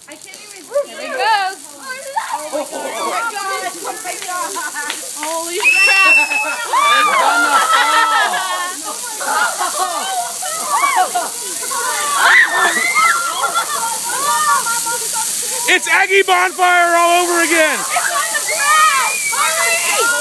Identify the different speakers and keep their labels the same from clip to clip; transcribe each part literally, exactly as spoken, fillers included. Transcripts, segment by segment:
Speaker 1: I can't even.
Speaker 2: There he goes.
Speaker 1: Oh my god. Oh my god. Oh my god.
Speaker 2: Holy crap.
Speaker 3: It's Aggie Bonfire all over again.
Speaker 1: It's on the ground. Hurry.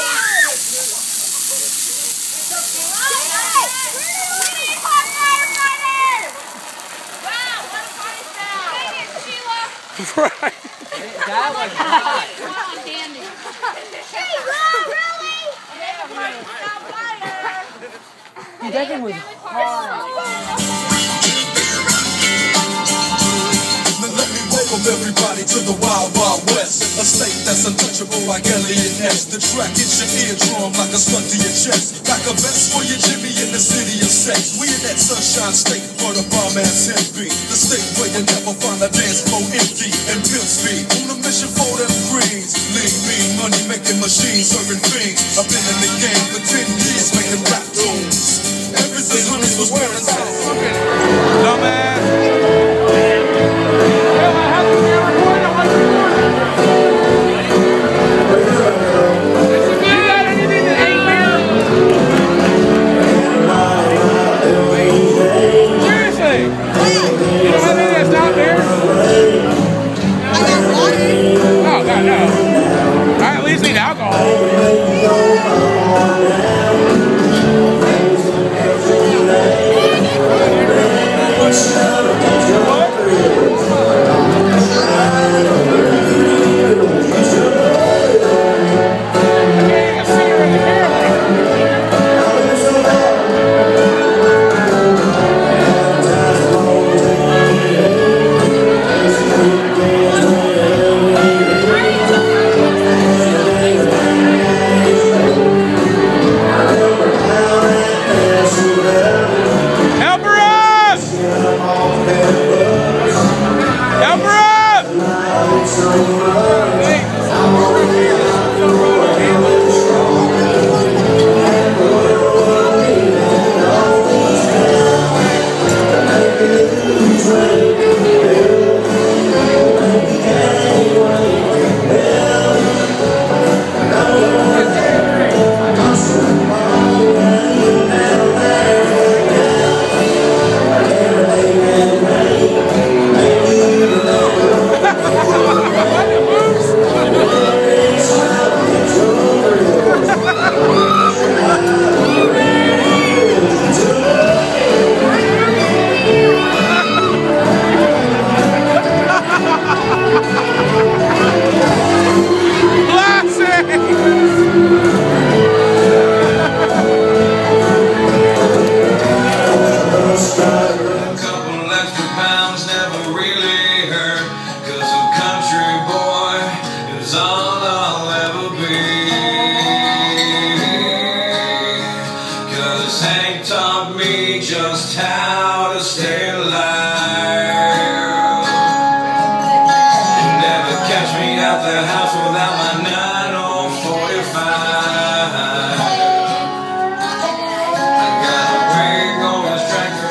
Speaker 3: Right.
Speaker 4: That was hot.
Speaker 2: Come on, Dandy.
Speaker 4: Dude, that thing was hard.
Speaker 5: Let me welcome everybody to the Wild Wild West, a state that's untouchable like Elliot Ness. The track hits your eardrum like a slug to your chest. Like a vest for your Jimmy in the city of sex. We in that sunshine state where the bomb ass hit be. The state where you never find a dance floor empty and pimp speed. On a mission for them greens. Lean, mean, money making machines serving fiends. I've been in the game for ten years making rap tunes. Ever since honeys was wearing hats.
Speaker 3: Dumbass.
Speaker 6: Just how to stay alive. You never catch me at the house without my nine or forty-five. I got a rig on this tractor.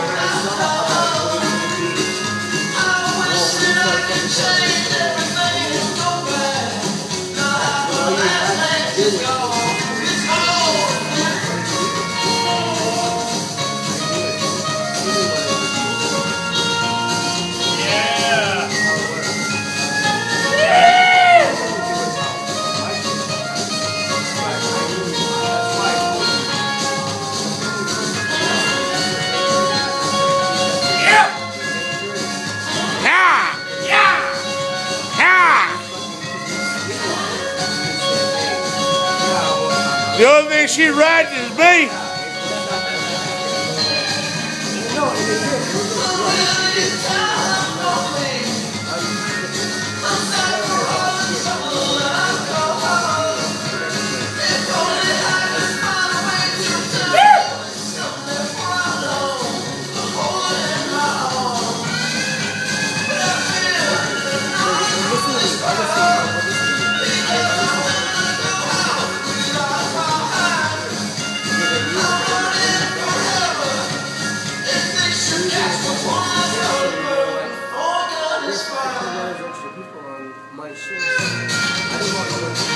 Speaker 6: I was stuck in chains, everything is so bad. Now half of that land is gone. It's all
Speaker 3: The only thing she rides is me.
Speaker 7: people on my shift. I didn't want to